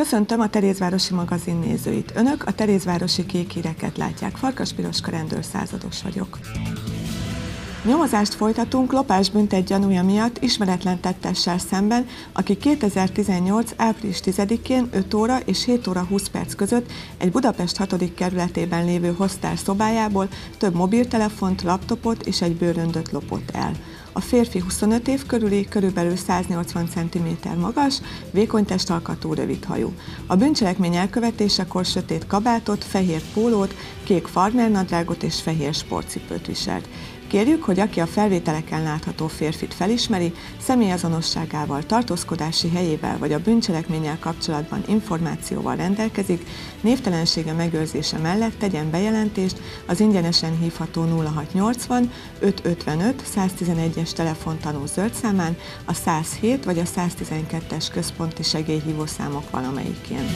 Köszöntöm a Terézvárosi magazin nézőit. Önök a Terézvárosi Kék Híreket látják. Farkas Piroska rendőrszázados vagyok. Nyomozást folytatunk lopás büntet gyanúja miatt ismeretlen tettessel szemben, aki 2018. április 10-én 5 óra és 7 óra 20 perc között egy Budapest 6. kerületében lévő hoztár szobájából több mobiltelefont, laptopot és egy bőröndöt lopott el. A férfi 25 év körüli, körülbelül 180 cm magas, vékony testalkatú, rövidhajú. A bűncselekmény elkövetésekor sötét kabátot, fehér pólót, kék farmernadrágot és fehér sportcipőt viselt. Kérjük, hogy aki a felvételeken látható férfit felismeri, személyazonosságával, tartózkodási helyével vagy a bűncselekménnyel kapcsolatban információval rendelkezik, névtelensége megőrzése mellett tegyen bejelentést az ingyenesen hívható 0680 555 111-es telefontanú zöldszámán, a 107 vagy a 112-es központi segélyhívószámok valamelyikén.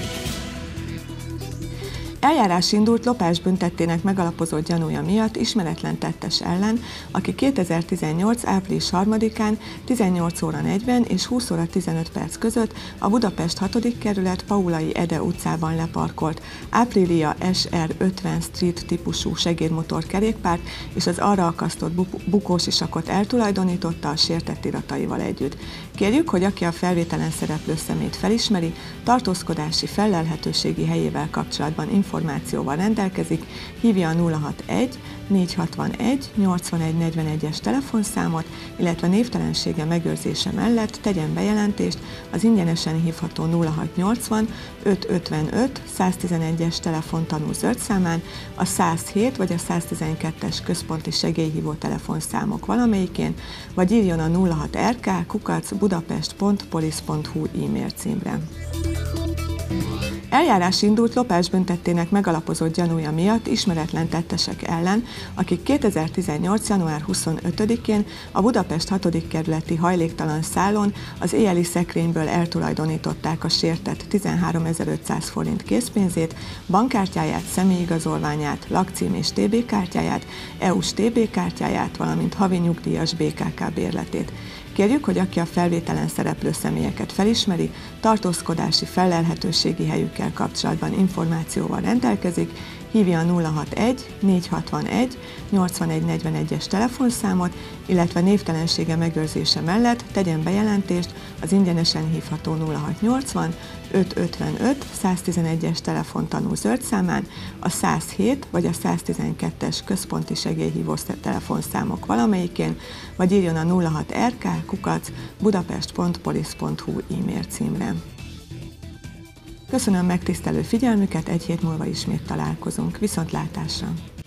Eljárás indult lopás büntettének megalapozott gyanúja miatt ismeretlen tettes ellen, aki 2018. április 3-án 18 óra 40 és 20 óra 15 perc között a Budapest 6. kerület Paulay Ede utcában leparkolt Aprilia SR 50 Street típusú segédmotor kerékpárt és az arra akasztott bukósisakot eltulajdonította a sértett irataival együtt. Kérjük, hogy aki a felvételen szereplő szemét felismeri, tartózkodási fellelhetőségi helyével kapcsolatban információval rendelkezik, hívja a 061 461 8141-es telefonszámot, illetve névtelensége megőrzése mellett tegyen bejelentést az ingyenesen hívható 0680 555 111-es telefontanú zöldszámán, a 107 vagy a 112-es központi segélyhívó telefonszámok valamelyikén, vagy írjon a 06rk@budapest.police.hu e-mail címre. Eljárás indult lopás büntettének megalapozott gyanúja miatt ismeretlen tettesek ellen, akik 2018. január 25-én a Budapest 6. kerületi hajléktalan szálon az éjjeli szekrényből eltulajdonították a sértett 13.500 forint készpénzét, bankkártyáját, személyigazolványát, lakcím és TB kártyáját, EU-s TB kártyáját, valamint havi nyugdíjas BKK bérletét. Kérjük, hogy aki a felvételen szereplő személyeket felismeri, tartózkodási fellelhetőségi helyükkel kapcsolatban információval rendelkezik, hívja a 061 461 8141-es telefonszámot, illetve névtelensége megőrzése mellett tegyen bejelentést az ingyenesen hívható 0680 555 111-es telefontanú zöldszámán, a 107 vagy a 112-es központi segélyhívó telefonszámok valamelyikén, vagy írjon a 06rk@budapest.police.hu e-mail címre. Köszönöm megtisztelő figyelmüket, egy hét múlva ismét találkozunk. Viszontlátásra!